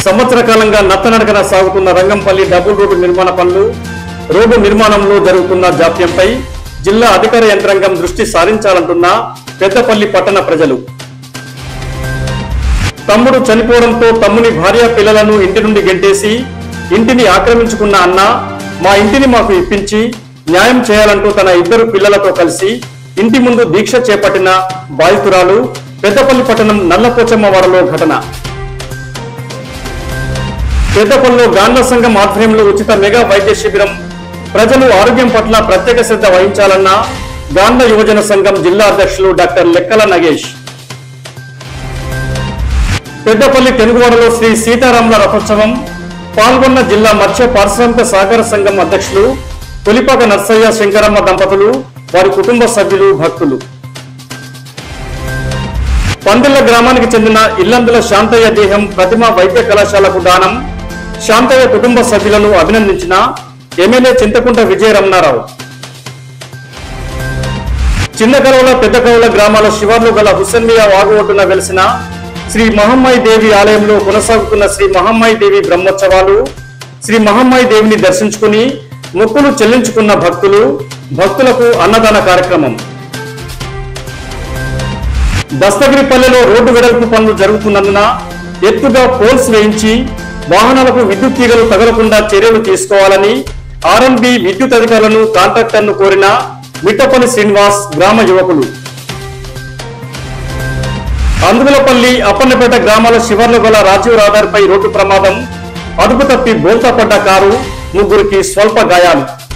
సంవత్సర కాలంగా నత్తనడకన సాగుతున్న రంగంపల్లి డబుల్ రోడ్డు నిర్మాణ పనులు, రోడ్డు నిర్మాణంలో జరుగుతున్న జాప్యంపై జిల్లా అధికార యంత్రాంగం దృష్టి సారించాలంటున్న పెద్దపల్లి పట్టణ ప్రజలు. తమ్ముడు చనిపోవడంతో తమ్ముని భార్య పిల్లలను ఇంటి నుండి గెంటేసి ఇంటిని ఆక్రమించుకున్న అన్న మా ఇంటిని మాకు ఇప్పించి న్యాయం చేయాలంటూ తన 2 పిల్లలతో కలిసి ఇంటి ముందు దీక్ష చేపట్టిన బాధితురాలు పెద్దపల్లి పట్టణం నల్లపోచమ్మవాడలో ఘటన. పెద్దపల్లిలో గాండ్ల సంఘం ఆధ్వర్యంలో ఉచిత మెగా వైద్య శిబిరం. ప్రజలు ఆరోగ్యం పట్ల ప్రత్యేక శ్రద్ధ వహించాలన్న గాండ్ల యువజన సంఘం జిల్లా అధ్యక్షులు డాక్టర్ లెక్కల నగేష్. పెద్దపల్లి తెనుగువాడలో శ్రీ సీతారాముల రథోత్సవం. పాల్గొన్న జిల్లా మత్స్య పారిశ్రామిక సహకార సంఘం అధ్యక్షులు కొలిపాక నర్సయ్య శంకరమ్మ దంపతులు, వారి కుటుంబ సభ్యులు, భక్తులు. పందిళ్ల గ్రామానికి చెందిన ఇల్లందుల శాంతయ్య దేహం ప్రతిమ వైద్య కళాశాలకు దానం. శాంతయ్య కుటుంబ సభ్యులను అభినందించిన ఎమ్మెల్యే చింతకుంట విజయరమణారావు. చిన్న కరవల పెద్ద కరవల గ్రామాల శివార్లు గల హుస్సేన్మియా వాగు ఒడ్డున వెలిసిన శ్రీ మహమ్మాయి దేవి ఆలయంలో కొనసాగుతున్న శ్రీ మహమ్మాయి దేవి బ్రహ్మోత్సవాలు. శ్రీ మహమ్మాయి దేవిని దర్శించుకుని మొక్కులు చెల్లించుకున్న భక్తులకు అన్నదాన కార్యక్రమం. దస్తగిరిపల్లెలో రోడ్డు వెడల్పు పనులు జరుగుతున్నందున ఎత్తుగా పోల్స్ వేయించి వాహనాలకు విద్యుత్ తీగలు తగలకుండా చర్యలు తీసుకోవాలని ఆర్ఎండ్బి విద్యుత్ అధికారులను కాంట్రాక్టర్ను కోరిన మిట్టపల్లి శ్రీనివాస్ గ్రామ యువకులు. అందుగులపల్లి అప్పన్నపేట గ్రామాల శివార్లు గల రాజీవ్ రహదారిపై రోడ్డు ప్రమాదం. అదుపు తప్పి బోల్తా పడ్డ కారు, 3కి స్వల్ప గాయాలు.